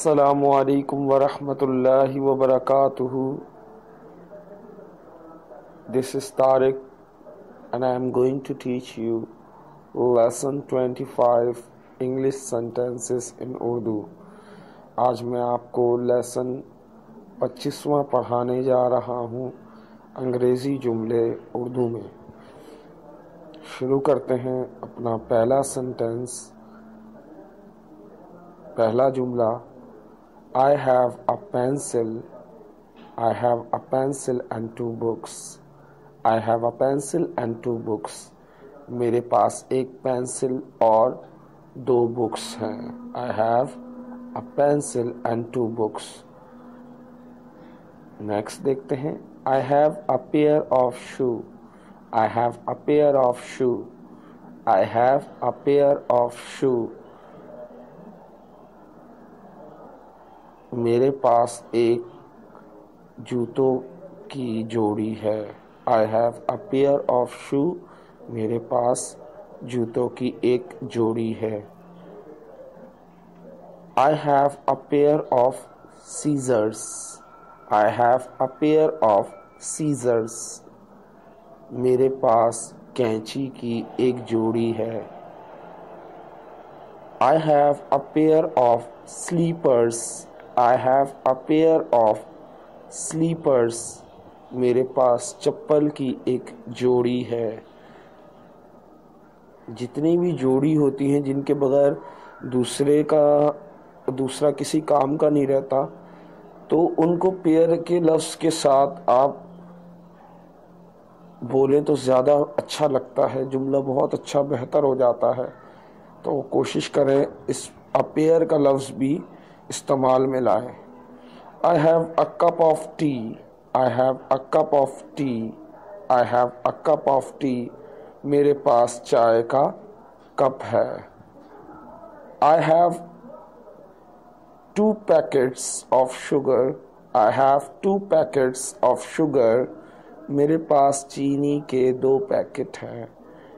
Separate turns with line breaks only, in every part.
السلام علیکم ورحمۃ اللہ وبرکاتہ. This is Tariq and I am going to teach you lesson 25 English sentences in Urdu. آج میں آپ کو لیسن 25واں پڑھانے جا رہا ہوں انگریزی جملے اردو میں. شروع کرتے ہیں اپنا پہلا سنٹنس. پہلا جملہ I have a pencil. I have a pencil and 2 books. I have a pencil and 2 books. میرے پاس ایک پینسل اور 2 بکس ہیں. I have a pencil and 2 books. Next دیکھتے ہیں. I have a pair of shoe. I have a pair of shoe. I have a pair of shoe. میرے پاس ایک جوتوں کی جوڑی ہے. I have a pair of shoe. میرے پاس جوتوں کی ایک جوڑی ہے. I have a pair of scissors. I have a pair of scissors. میرے پاس کینچی کی ایک جوڑی ہے. I have a pair of slippers. I have a pair of slippers. میرے پاس چپل کی ایک جوڑی ہے. جتنی بھی جوڑی ہوتی ہیں جن کے بغیر دوسرا کسی کام کا نہیں رہتا تو ان کو پیئر کے لفظ کے ساتھ آپ بولیں تو زیادہ اچھا لگتا ہے. جملہ بہت اچھا بہتر ہو جاتا ہے. تو کوشش کریں اس پیئر کا لفظ بھی استعمال میں لائیں. I have a cup of tea. I have a cup of tea. I have a cup of tea. میرے پاس چائے کا کپ ہے. I have 2 packets of sugar. I have 2 packets of sugar. میرے پاس چینی کے 2 پیکٹ ہیں.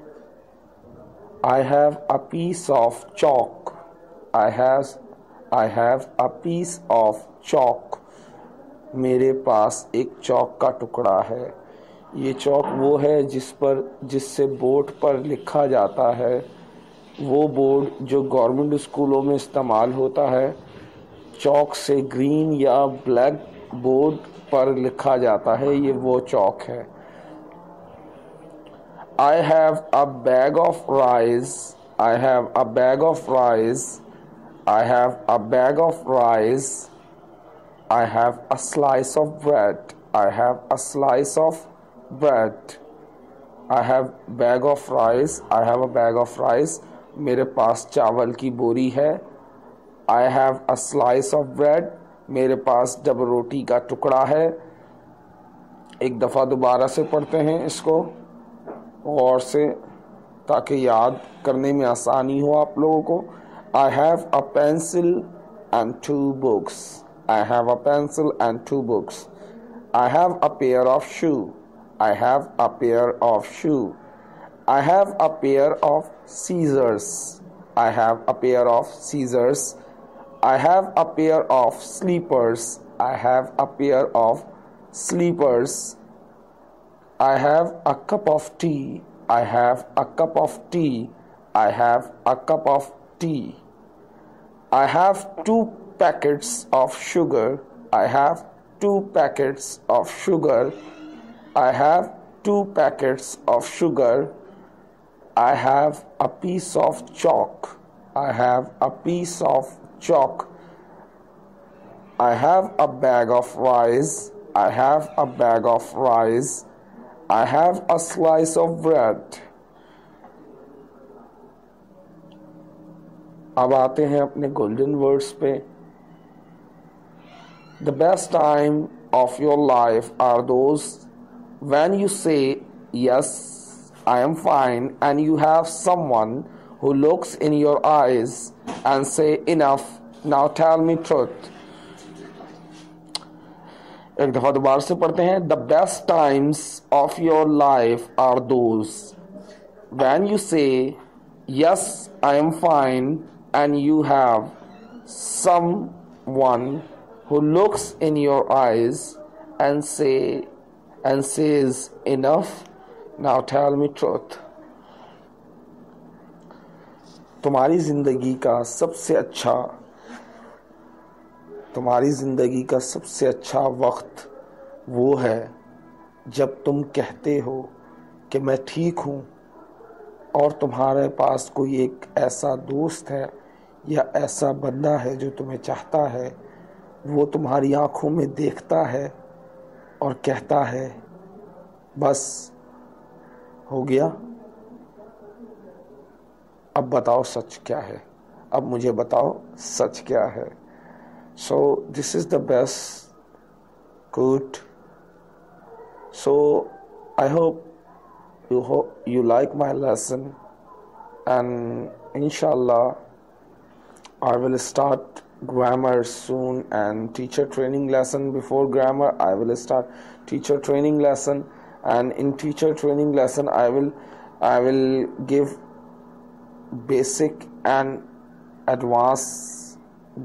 I have a piece of chalk. I have a piece of chalk. میرے پاس ایک چاک کا ٹکڑا ہے. یہ چاک وہ ہے جس سے بورڈ پر لکھا جاتا ہے. وہ بورڈ جو گورنمنٹ اسکولوں میں استعمال ہوتا ہے. چاک سے گرین یا بلیک بورڈ پر لکھا جاتا ہے. یہ وہ چاک ہے. I have a bag of rice. I have a bag of rice. I have a bag of rice. I have a slice of bread. I have a slice of bread. I have bag of rice. I have a bag of rice. میرے پاس چاول کی بوری ہے. I have a slice of bread. میرے پاس double روٹی کا ٹکڑا ہے. ایک دفعہ دوبارہ سے پڑھتے ہیں اس کو غور سے تاکہ یاد کرنے میں آسانی ہو آپ لوگوں کو. I have a pencil and 2 books. I have a pencil and 2 books. I have a pair of shoe. I have a pair of shoe. I have a pair of scissors. I have a pair of scissors. I have a pair of slippers. I have a pair of slippers. I have a cup of tea. I have a cup of tea. I have a cup of tea. I have 2 packets of sugar. I have 2 packets of sugar. I have 2 packets of sugar. I have a piece of chalk. I have a piece of chalk. I have a bag of rice. I have a bag of rice. I have a slice of bread. اب آتے ہیں اپنے golden words پہ. The best time of your life are those when you say yes, I am fine, and you have someone who looks in your eyes and say enough, now tell me truth. ایک دفعہ دوبارہ سے پڑھتے ہیں. The best times of your life are those when you say yes, I am fine, and you have one who looks in your eyes and says, enough, now tell me truth. تمہاری زندگی کا سب سے اچھا وقت وہ ہے جب تم کہتے ہو کہ میں ٹھیک ہوں، اور تمہارے پاس کوئی ایک ایسا دوست ہے یا ایسا بندہ ہے جو تمہیں چاہتا ہے، وہ تمہاری آنکھوں میں دیکھتا ہے اور کہتا ہے بس ہو گیا، اب بتاؤ سچ کیا ہے، اب مجھے بتاؤ سچ کیا ہے. So this is the best quote. So I hope you like my lesson, and inshallah I will start grammar soon, and teacher training lesson. Before grammar I will start teacher training lesson, and in teacher training lesson I will give basic and advanced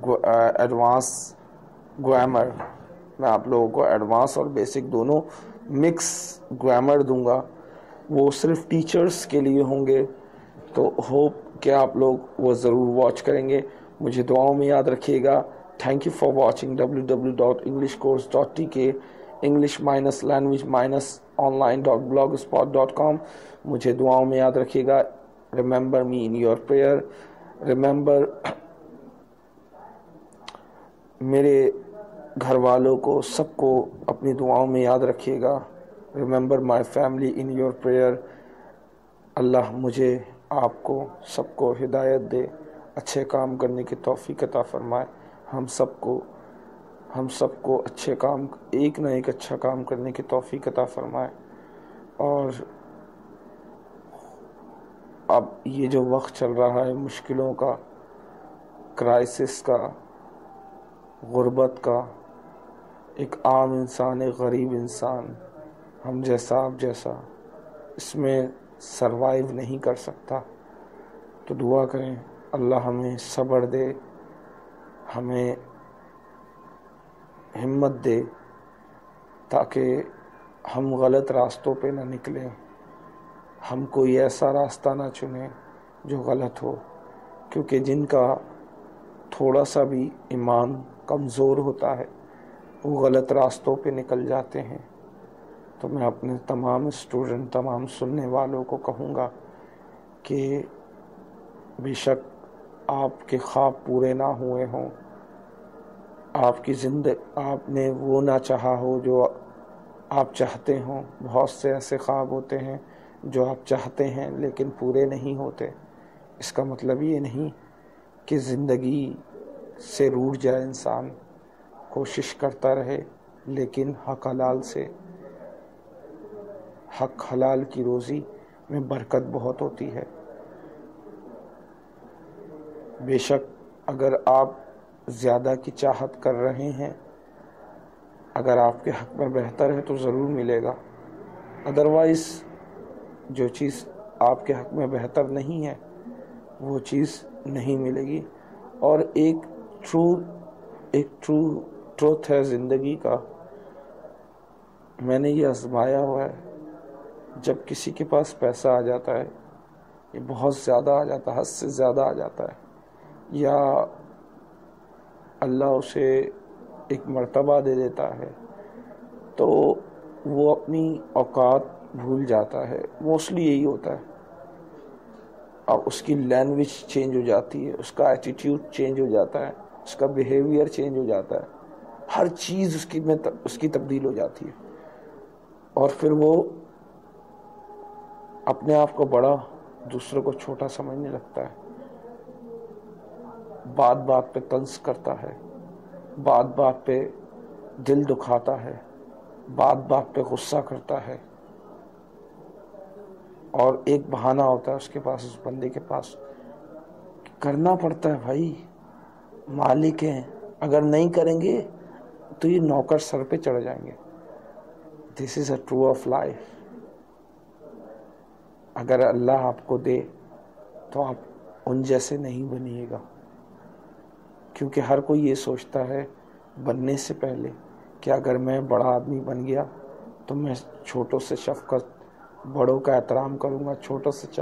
grammar. میں آپ لوگوں کو advance اور basic دونوں mix grammar دوں گا، وہ صرف teachers کے لیے ہوں گے. تو ہوپ کہ آپ لوگ وہ ضرور واچ کریں گے. مجھے دعاؤں میں یاد رکھیے گا. Thank you for watching www.englishcourse.tk english-language-online.blogspot.com. مجھے دعاؤں میں یاد رکھیے گا. Remember me in your prayer. Remember میرے گھر والوں کو، سب کو اپنی دعاؤں میں یاد رکھیے گا. Remember my family in your prayer. اللہ مجھے، آپ کو، سب کو ہدایت دے، اچھے کام کرنے کی توفیق عطا فرمائے. ہم سب کو اچھے کام، ایک نہ ایک اچھا کام کرنے کی توفیق عطا فرمائے. اور اب یہ جو وقت چل رہا ہے مشکلوں کا، کرائسس کا، غربت کا، ایک عام انسان، ایک غریب انسان، ہم جیسا آپ جیسا، اس میں سروائیو نہیں کر سکتا. تو دعا کریں اللہ ہمیں صبر دے، ہمیں ہمت دے، تاکہ ہم غلط راستوں پہ نہ نکلیں، ہم کوئی ایسا راستہ نہ چنیں جو غلط ہو. کیونکہ جن کا تھوڑا سا بھی ایمان کمزور ہوتا ہے وہ غلط راستوں پہ نکل جاتے ہیں. تو میں اپنے تمام اسٹوڈنٹ، تمام سننے والوں کو کہوں گا کہ بے شک آپ کے خواب پورے نہ ہوئے ہوں، آپ کی آپ نے وہ نہ چاہا ہو جو آپ چاہتے ہوں. بہت سے ایسے خواب ہوتے ہیں جو آپ چاہتے ہیں لیکن پورے نہیں ہوتے. اس کا مطلب یہ نہیں کہ زندگی سے روٹھ جائے انسان. کوشش کرتا رہے، لیکن حق حلال کی روزی میں برکت بہت ہوتی ہے. بے شک اگر آپ زیادہ کی چاہت کر رہے ہیں، اگر آپ کے حق میں بہتر ہے تو ضرور ملے گا. ادروائز جو چیز آپ کے حق میں بہتر نہیں ہے وہ چیز نہیں ملے گی. اور ایک ٹروتھ ہے زندگی کا، میں نے یہ آزمایا ہوا ہے. جب کسی کے پاس پیسہ آ جاتا ہے، یہ بہت زیادہ آ جاتا ہے، حد سے زیادہ آ جاتا ہے، یا اللہ اسے ایک مرتبہ دے دیتا ہے، تو وہ اپنی اوقات بھول جاتا ہے. موسٹلی یہی ہوتا ہے. اب اس کی لینگویج چینج ہو جاتی ہے، اس کا ایٹیٹیوڈ چینج ہو جاتا ہے، اس کا بیہیویئر چینج ہو جاتا ہے، ہر چیز اس کی تبدیل ہو جاتی ہے. اور پھر وہ اپنے آپ کو بڑا، دوسروں کو چھوٹا سمجھنے لگتا ہے. بات بات پہ طنز کرتا ہے، بات بات پہ دل دکھاتا ہے، بات بات پہ غصہ کرتا ہے. اور ایک بہانہ ہوتا ہے اس کے پاس، اس بندے کے پاس، کرنا پڑتا ہے. بھائی مالک ہیں، اگر نہیں کریں گے تو یہ نوکر سر پہ چڑھ جائیں گے. This is a true of life. اگر اللہ آپ کو دے تو آپ ان جیسے نہیں بنیے گا. کیونکہ ہر کوئی یہ سوچتا ہے بننے سے پہلے کہ اگر میں بڑا آدمی بن گیا تو میں چھوٹوں سے بڑوں کا احترام کروں گا، چھوٹوں سے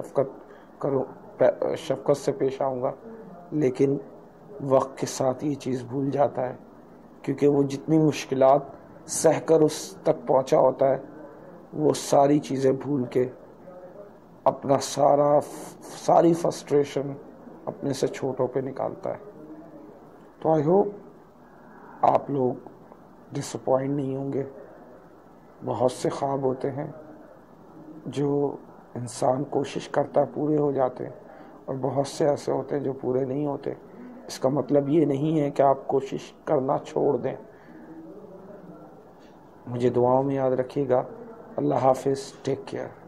شفقت سے پیش آؤں گا، لیکن وقت کے ساتھ یہ چیز بھول جاتا ہے، کیونکہ وہ جتنی مشکلات سہ کر اس تک پہنچا ہوتا ہے وہ ساری چیزیں بھول کے اپنا ساری فرسٹریشن اپنے سے چھوٹوں پہ نکالتا ہے۔ تو آئی ہوپ آپ لوگ ڈس اپوائنٹ نہیں ہوں گے۔ بہت سے خواب ہوتے ہیں جو انسان کوشش کرتا ہے پورے ہو جاتے ہیں، اور بہت سے ایسے ہوتے ہیں جو پورے نہیں ہوتے۔ اس کا مطلب یہ نہیں ہے کہ آپ کوشش کرنا چھوڑ دیں۔ مجھے دعاؤں میں یاد رکھیے گا۔ اللہ حافظ، ٹیک کیئر۔